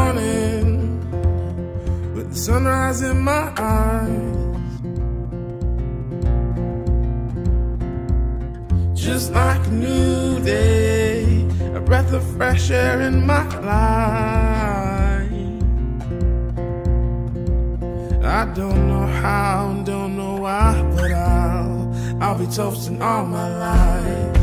morning with the sunrise in my eyes. Just like a new day, a breath of fresh air in my life. I don't know how, don't know why, but I'll be toasting all my life.